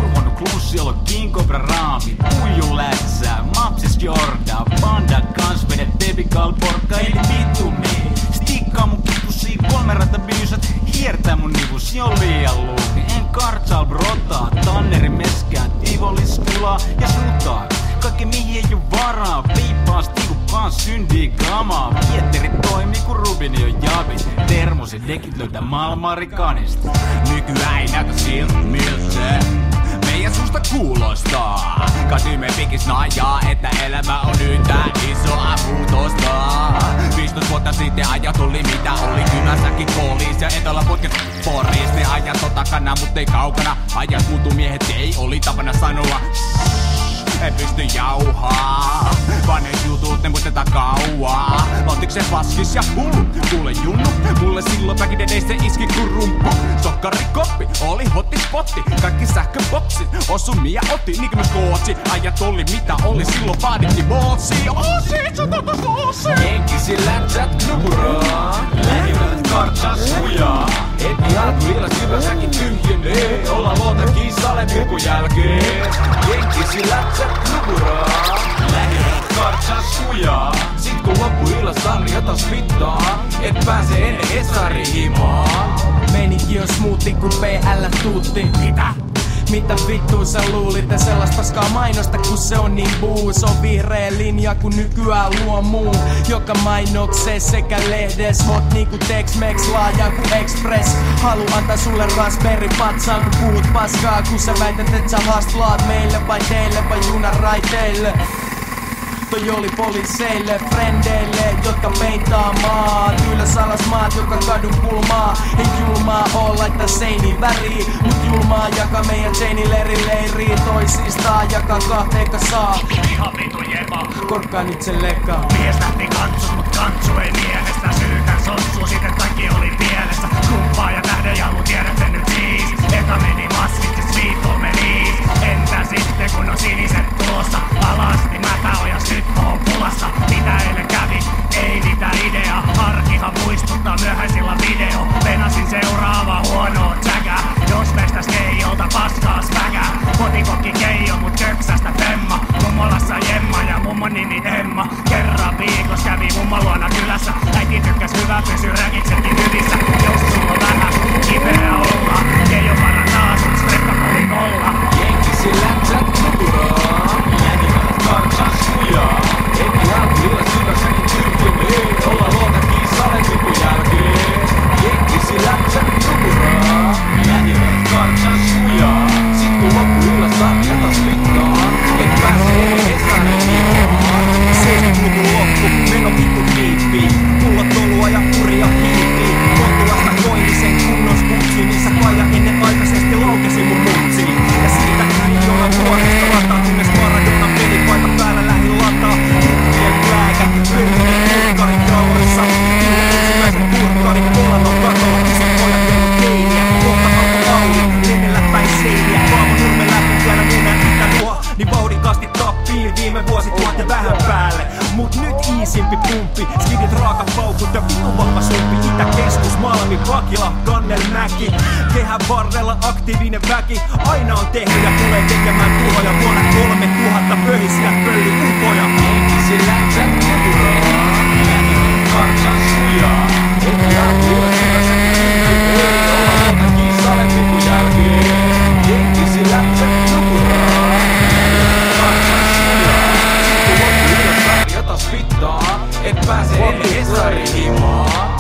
Kurvonnut klussiolo, King Cobra raami, puiju lätsää, mapsis jordaa, panda kans vedet baby porkka, eli vittu niin. Stikkaa mun kippusi, 3 ratabiysat, hiertää mun nivus, jo liian luuki. En kartsaal brotaa, tanneri meskää, tivoliskulaa ja sutaa. Kaikki mihin ei oo varaa, piippaa stikukkaan syndii kamaa. Vietteri toimii kun Rubini on javi, termosen dekit löytää Malmarikanista. Nykyään ei näytä siltä miltä se meidän susta kuulostaa. Kasimme pikis najaa, että elämä on nyt tää isoa muutosta. 15 vuotta sitten ajat oli mitä oli, Kymässäkin kooliis ja Etelä-Potket Poris. Ne ajat on takana, mut ei kaukana. Ajat muutu miehet ei oli tapana sanoa. En pysty jauhaa, vaan ne jutut ne muistetaan kauaa. Valtiks se paskis ja hullu, kuule junnu. Mulle silloin väkinedeissä iski kun rumpu. Sokkarikoppi, oli hottispotti. Kaikki sähköboksit, osumi ja otti niin kuin skootsi. Ajat oli mitä oli, silloin vaadittiin bootsi. Oosi, sä tota koosi. Jenkisi lätsät knupuraa, lähivät kartsas kujaa. Heti alkuilla syväsäkin tyhjenee, ollaan luota kiisalle pilkun jälkeen. Jenkisi lätsät knupuraa, lähivät kartsas kujaa. Sit kun loppuilla sarja taas vittaa, et pääse ennen Hesari-himaan. Meininki on smoothi kun PL tuutti. Mitä vittua sä luulit, ja sellaista paskaa mainosta kun se on niin buus. On vihreä linja kun nykyään luo muu, joka mainoksee sekä lehdes. Hot niinku Tex-Mex, laaja ku Express. Halu antaa sulle raspberry patsaan kun puhut paskaa. Kun sä väität et sä hastlaat meille vai teille vai junan raiteille. Toi oli poliiseille, frendeille, jotka peittaa maat. Ylös alas maat, joka kadun kulmaa. Ei julmaa oo laittaa seiniin väriin, mut julmaa jakaa meidän Jane leiriin. Toisistaan jakaa kahteen kasaa. Ihan vitu jema. Korkkaa nyt sen lekkaa. Mies lähti kantsus, mut kantsu ei mielestä. Syytän sonsua, sitten kaikki oli pielessä. Kumppaa ja tähdenjalu, tiedät sen nyt siis. Eka meni maskit, siis viitto meni. Entä sitten kun on siniset tulossa alas, niin mätä ojas nyt oon pulassa. Mitä eilen kävi? Ei mitään ideaa. Arkihan muistuttaa myöhäisillä video. Venasin seuraava huonoa tsäkää. Jos meistä keijolta paskaa sväkää. Kotikokki keijo mut köksästä femma. Mummolassa jemma ja mummon nimi Emma. Kerran viikossa kävi mummon luona kylässä. Äiti tykkäs hyvä pysy räkiksetkin hyvissä. Jos sulla on vähän kipeä olla, keijo parantaa sut streppakolikolla. Jenkisi lätsät knupuraa, lähivät kartsas kujaa. Heti alkuilla syvässäkin tyhjenee, ollaan luota kiisalle pilkun jälkeen. Jenkisi lätsät knupuraa, lähivät kartsas kujaa. Sit kun loppuilla sarja taas vittaa, et pääse Hesari-himaan. 70-luvun loppu, meno vittu piippi. Pullot tolua ja kuria hiipii. Kontulasta koillisen kunnon sputsi, missä paja ennen aikaisesti laukesi mun mutsiin. Ja siitä käy olla vuoresta lataa, kunnes Maradonan pelipaita päällä lähin lataa. Kukkien lääkät, pyrkivät purkkarit kaurissa. Kyllä ensimmäiset purkkarit kolannon katolla. Isot pojat teillä keiniä, kohta alko lauli. Lenellä päin seiniä, Paavo Nurmen läpi vielä munen itäluo. Niin vauhdikkaasti tappiin viime vuosituhatten vähän päälle. Mut nyt iisimpi pumppi, skidit raakapaukut ja vitun vahva sumpi. Itäkeskus, Malmi, Vakila, Kannelmäki. Kehän varrella aktiivinen väki aina on tehnyt ja tulee tekemään tuhoja. Vuonna 3000 pöhisiä pölli upoja. Jenkisi lätsät knupuraa, lähivät kartsas kujaa. Heti alkuilla syvässäkin tyhjenee, ollaan luota kiisalle pilkun jälkeen. Jenkisi lätsät knupuraa, lähivät kartsas kujaa. Sit kun loppuilla sarja taas vittaa, et pääse ennen Hesari-himaan.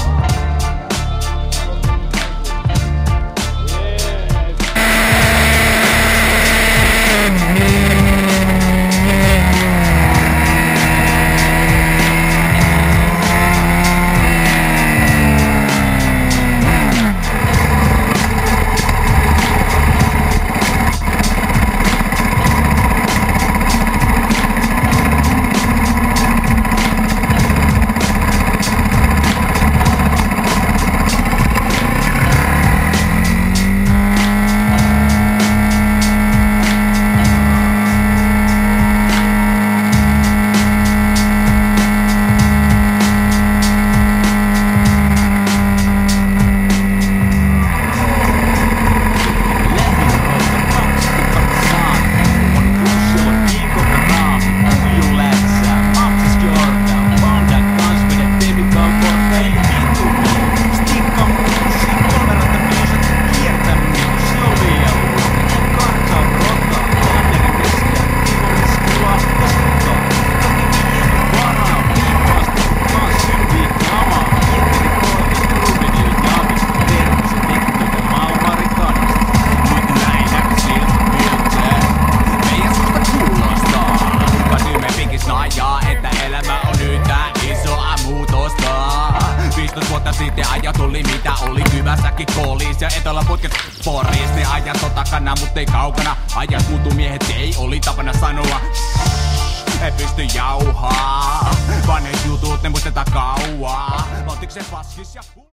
Kaikki kooliis ja eteläputket Poris. Ne ajat on takana, mut ei kaukana. Ajat kuultu miehet ei oli tapana sanoa. Ei pysty jauhaa. Vanhet jutut, ne muistetaan kauaa. Valtiks se paskis ja